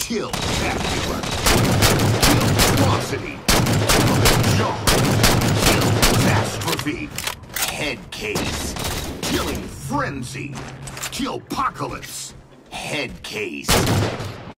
Kill-tacular. Kill-trosity. Jaw. Kill-catastrophe. Head case. Killing frenzy. Kill-pocalypse. Head case.